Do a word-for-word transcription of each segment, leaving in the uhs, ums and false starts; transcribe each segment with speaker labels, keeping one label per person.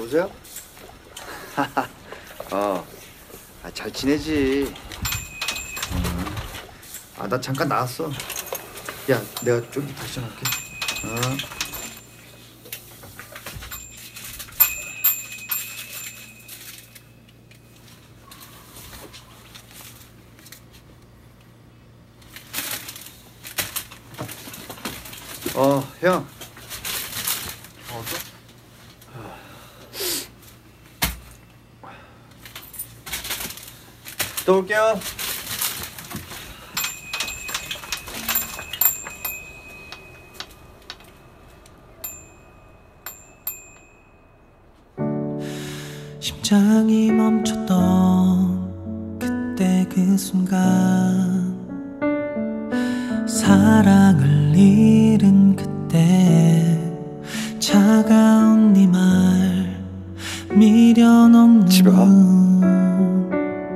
Speaker 1: 여보세요? 어, 아, 잘 지내지. 어. 아, 나 잠깐 나왔어. 야, 내가 좀 다시 전화할게. 어. 어, 형. 어, 또? 또 올게요.
Speaker 2: 심장이 멈췄던 그때 그 순간, 사랑을 잃은 그때 차가운 네 말 미련
Speaker 1: 집에 가?
Speaker 2: 없는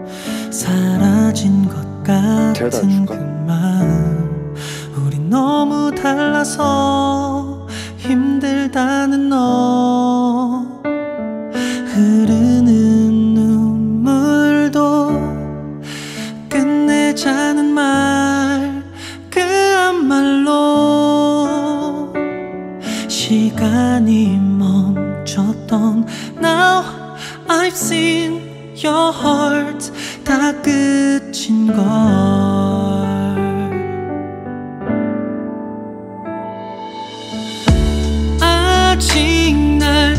Speaker 2: 사라진 것 같은 그 마음. 우린 너무 달라서 힘들다는 너. 흐르는 눈물도 끝내자는 말, 그 한말로 시간이 멈췄던 Now I've seen your heart, 다 끝인 걸. 아직 날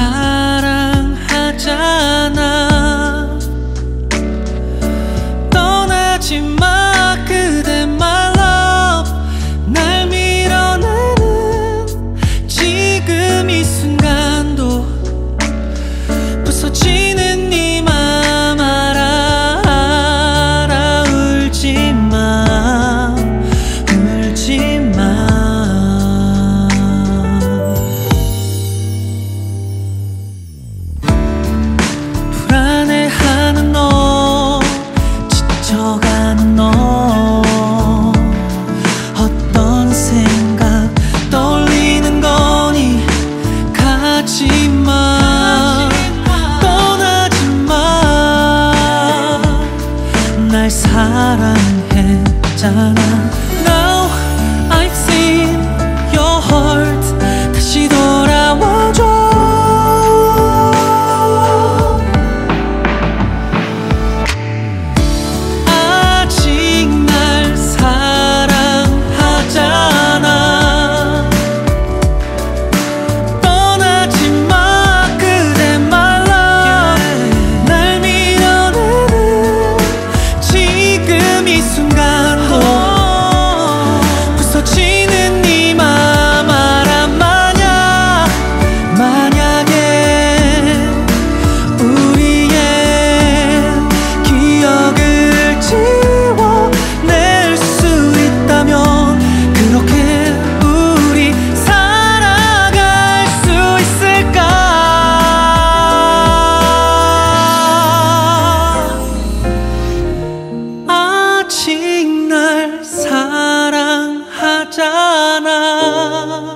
Speaker 2: 사랑하잖아. 떠나지 마 그대 my love. 날 밀어내는 지금 이 순간도 부서지는 네 맘 알아. 알아. 울지 마, 울지 마. 불안해하는 너, 지쳐가는 너. 어떤 생각 떠올리는 거니. 가지마, 떠나지 마. 날 사랑했잖아. Now I've seen your heart, 다시 돌아와줘. 아직 날 사랑하잖아. 떠나지 마 그대 my love. 날 밀어내는 지금 이 순간도 부서지는 네 맘 알아. 만약 만약에 우리의 기억을 지워낼 수 있다면 그렇게 우리 살아갈 수 있을까. 아직 날 사랑하잖아.